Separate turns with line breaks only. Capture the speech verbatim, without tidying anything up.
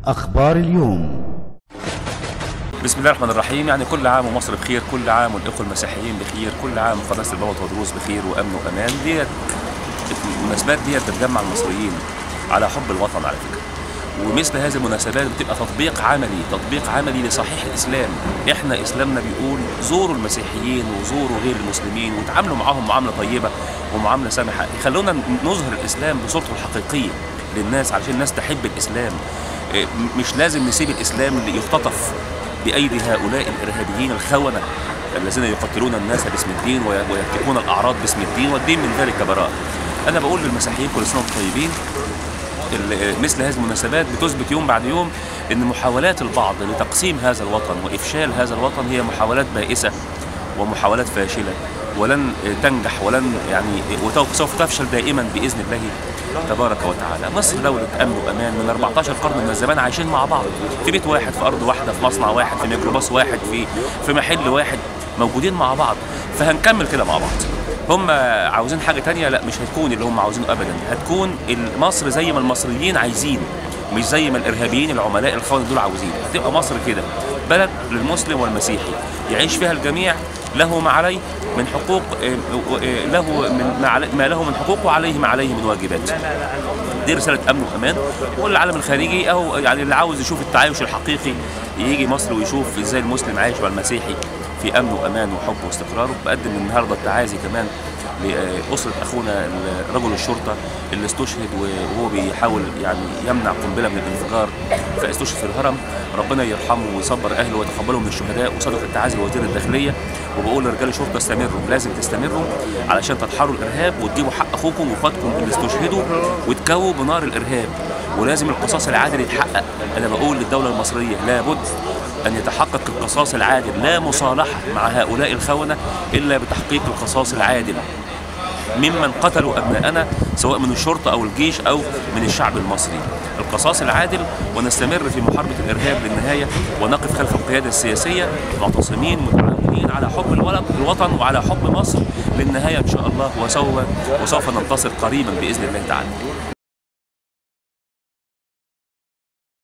أخبار اليوم.
بسم الله الرحمن الرحيم. يعني كل عام ومصر بخير، كل عام والإخوة المسيحيين بخير، كل عام قناة البابا تودروس بخير وأمن وأمان. ديت المناسبات ديت بتجمع المصريين على حب الوطن على فكرة، ومثل هذه المناسبات بتبقى تطبيق عملي تطبيق عملي لصحيح الإسلام. إحنا إسلامنا بيقول زوروا المسيحيين وزوروا غير المسلمين وتعاملوا معاهم معاملة طيبة ومعاملة سامحة. خلونا نظهر الإسلام بصورته الحقيقية للناس علشان الناس تحب الإسلام. مش لازم نسيب الإسلام اللي يختطف بأيدي هؤلاء الإرهابيين الخونة الذين يقتلون الناس باسم الدين ويهتكون الأعراض باسم الدين، والدين من ذلك براء. أنا بقول للمسيحيين كل سنة وانتم طيبين. مثل هذه المناسبات بتثبت يوم بعد يوم أن محاولات البعض لتقسيم هذا الوطن وإفشال هذا الوطن هي محاولات بائسة ومحاولات فاشلة، ولن تنجح ولن يعني وسوف تفشل دائما بإذن الله تبارك وتعالى. مصر دولة أمن وأمان من أربعتاشر قرن من الزمان، عايشين مع بعض في بيت واحد، في أرض واحدة، في مصنع واحد، في ميكروباص واحد، في في محل واحد، موجودين مع بعض. فهنكمل كده مع بعض. هم عاوزين حاجة تانية؟ لا، مش هتكون اللي هم عاوزينه أبدا. هتكون مصر زي ما المصريين عايزين، مش زي ما الإرهابيين العملاء الخونة دول عاوزين. هتبقى مصر كده بلد للمسلم والمسيحي يعيش فيها الجميع، له ما عليه من حقوق، له من ما له من حقوق وعليه ما عليه من واجبات. دي رسالة أمن وأمان. والعالم الخارجي أو يعني اللي عاوز يشوف التعايش الحقيقي يجي مصر ويشوف ازاي المسلم عايش مع المسيحي في أمن وأمان وحب واستقرار. بقدم النهارده التعازي كمان لأسرة أخونا رجل الشرطة اللي استشهد وهو بيحاول يعني يمنع قنبلة من الانفجار فاستشهد في الهرم. ربنا يرحمه ويصبر أهله ويتقبله من الشهداء. وصدق التعازي لوزير الداخلية، وبقول لرجال الشرطة استمروا، لازم تستمروا علشان تدحروا الإرهاب وتجيبوا حق أخوكم وأخواتكم اللي استشهدوا وتكووا بنار الإرهاب. ولازم القصاص العادل يتحقق. أنا بقول للدولة المصرية لابد أن يتحقق القصاص العادل، لا مصالحة مع هؤلاء الخونة إلا بتحقيق القصاص العادل ممن قتلوا أبناءنا سواء من الشرطة أو الجيش أو من الشعب المصري. القصاص العادل، ونستمر في محاربة الإرهاب للنهاية، ونقف خلف القيادة السياسية معتصمين متعاونين على حب الوطن وعلى حب مصر للنهاية إن شاء الله، وسوف وسوف ننتصر قريبا بإذن الله تعالى.